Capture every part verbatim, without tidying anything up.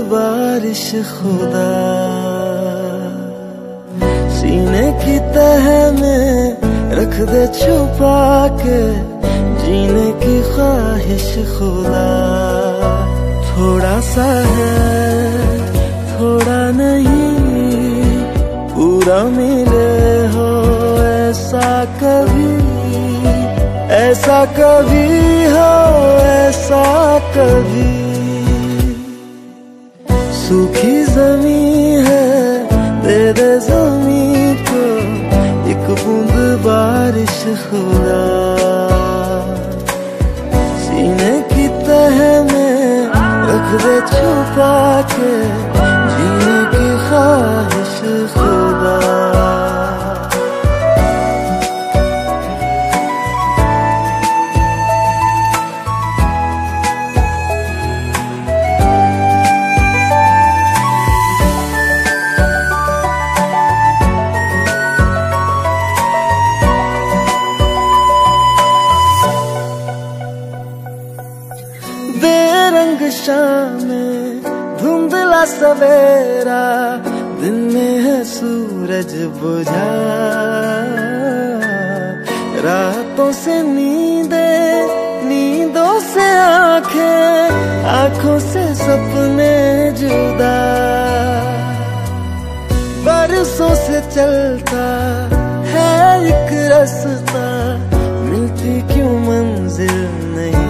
बारिश खुदा, सीने की तह में रख दे छुपा के, जीने की ख्वाहिश खुदा। थोड़ा सा है थोड़ा नहीं, पूरा मिले हो ऐसा कभी, ऐसा कभी हो ऐसा कभी। सूखी जमीन है दे दे जमीन को एक बूंद बारिश खुदा, सीने की तह में रख दे छुपा के, जीने की ख्वाहिश खुदा। शाम में धुंधला सवेरा, दिन में है सूरज बुझा, रातों से नींदे नींदों से आंखें, आंखों से सपने जुदा। बरसों से चलता है एक रास्ता, मिलती क्यों मंजिल नहीं।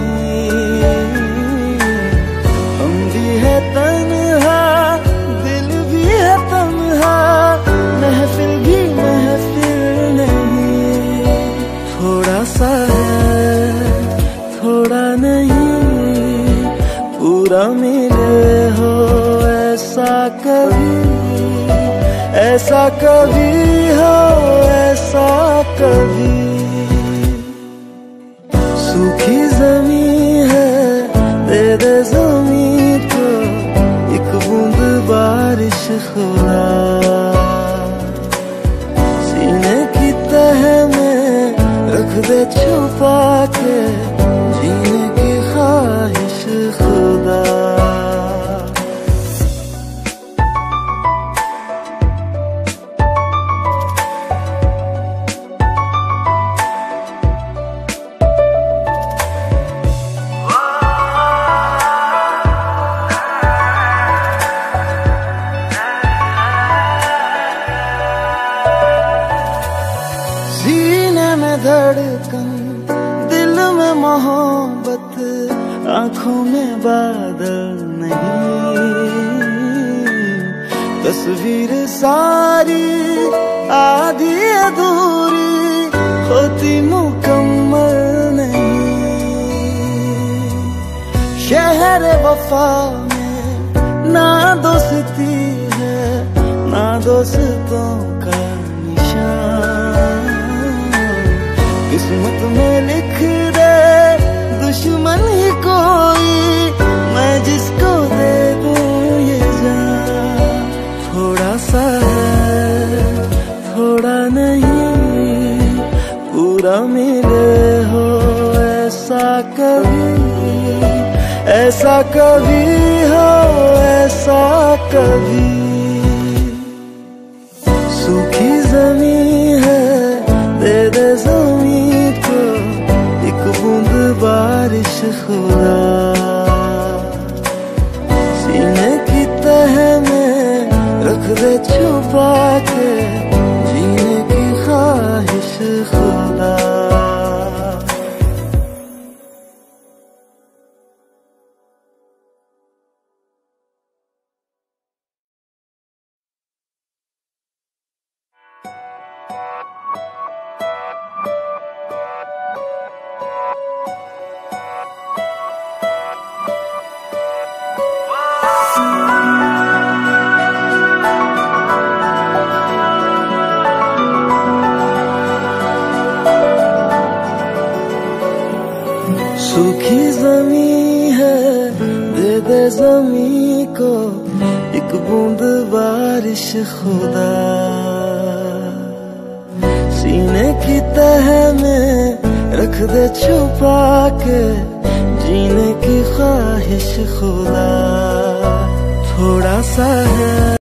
है तन्हा दिल भी है तन्हा, महफिल भी महफिल नहीं। थोड़ा सा है थोड़ा नहीं, पूरा मिले हो ऐसा कभी, ऐसा कभी हो ऐसा कभी। सूखी जमीन है दे दे जमीन को एक बूंद बारिश खुदा, सीने की तह में रख दे छुपा के, जीने की ख्वाहिश खुदा। धड़कन दिल में मोहब्बत, आंखों में बादल नहीं। तस्वीर सारी आधी अधूरी होती मुकम्मल नहीं। शहर वफा में ना दोस्ती है ना दोस्तों का निशान, किस्मत में लिख दे दुश्मन ही कोई, मैं जिसको दे दूं ये जान। थोड़ा सा है थोड़ा नहीं, पूरा मिले हो ऐसा कभी, ऐसा कभी हो ऐसा कभी। सूखी जमीन है दे दे जमीन को एक बूंद बारिश खुदा, सीने की तह में रख दे छुपा के, जीने की ख्वाहिश खुदा। सूखी जमीन है दे दे जमीन को एक बूंद बारिश खुदा, सीने की तह में रख दे छुपा के, जीने की ख्वाहिश खुदा। थोड़ा सा है।